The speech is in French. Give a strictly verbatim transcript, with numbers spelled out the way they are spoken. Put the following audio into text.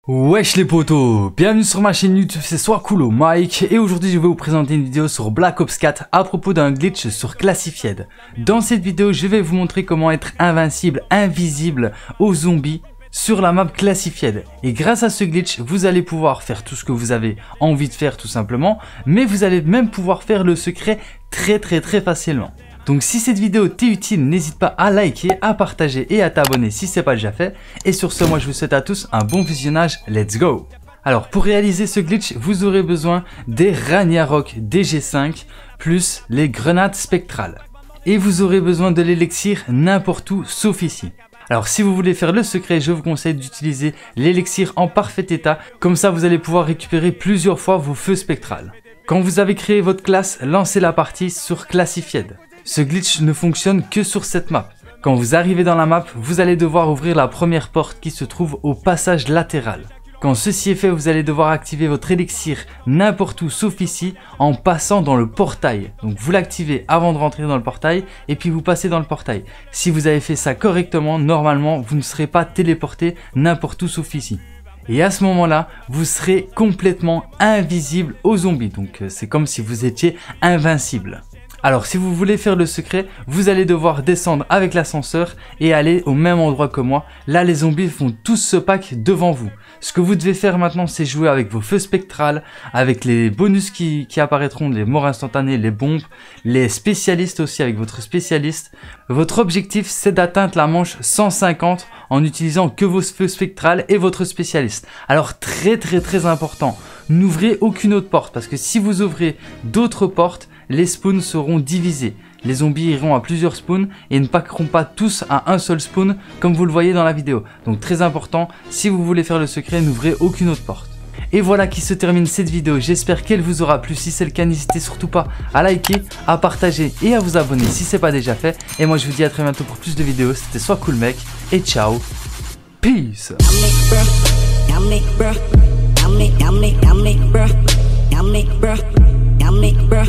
Wesh les potos, bienvenue sur ma chaîne YouTube, c'est Swakulo Mike et aujourd'hui je vais vous présenter une vidéo sur Black Ops quatre à propos d'un glitch sur Classified. Dans cette vidéo je vais vous montrer comment être invincible, invisible aux zombies sur la map Classified. Et grâce à ce glitch vous allez pouvoir faire tout ce que vous avez envie de faire tout simplement, mais vous allez même pouvoir faire le secret très très très facilement. Donc si cette vidéo t'est utile, n'hésite pas à liker, à partager et à t'abonner si ce n'est pas déjà fait. Et sur ce, moi je vous souhaite à tous un bon visionnage, let's go! Alors pour réaliser ce glitch, vous aurez besoin des Ragnarok D G cinq plus les grenades spectrales. Et vous aurez besoin de l'élixir n'importe où sauf ici. Alors si vous voulez faire le secret, je vous conseille d'utiliser l'élixir en parfait état, comme ça vous allez pouvoir récupérer plusieurs fois vos feux spectrales. Quand vous avez créé votre classe, lancez la partie sur Classified. Ce glitch ne fonctionne que sur cette map. Quand vous arrivez dans la map, vous allez devoir ouvrir la première porte qui se trouve au passage latéral. Quand ceci est fait, vous allez devoir activer votre élixir n'importe où sauf ici en passant dans le portail. Donc vous l'activez avant de rentrer dans le portail et puis vous passez dans le portail. Si vous avez fait ça correctement, normalement vous ne serez pas téléporté n'importe où sauf ici. Et à ce moment-là, vous serez complètement invisible aux zombies. Donc c'est comme si vous étiez invincible. Alors si vous voulez faire le secret, vous allez devoir descendre avec l'ascenseur et aller au même endroit que moi. Là les zombies vont tous se pack devant vous. Ce que vous devez faire maintenant, c'est jouer avec vos feux spectrales, avec les bonus qui, qui apparaîtront, les morts instantanées, les bombes, les spécialistes aussi avec votre spécialiste. Votre objectif c'est d'atteindre la manche cent cinquante en utilisant que vos feux spectrales et votre spécialiste. Alors très très très important, n'ouvrez aucune autre porte parce que si vous ouvrez d'autres portes, les spawns seront divisés. Les zombies iront à plusieurs spawns et ne packeront pas tous à un seul spawn comme vous le voyez dans la vidéo. Donc très important, si vous voulez faire le secret, n'ouvrez aucune autre porte. Et voilà qui se termine cette vidéo, j'espère qu'elle vous aura plu. Si c'est le cas, n'hésitez surtout pas à liker, à partager et à vous abonner si ce n'est pas déjà fait. Et moi je vous dis à très bientôt pour plus de vidéos, c'était Swakulo et ciao, peace. Yummy, bruh.